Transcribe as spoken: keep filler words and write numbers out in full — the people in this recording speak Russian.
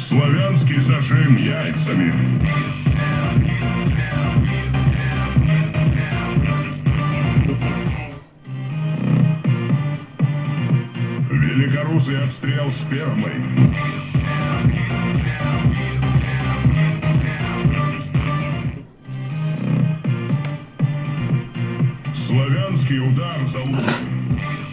Славянский зажим яйцами. Великорусский отстрел спермой. Славянский удар за лук.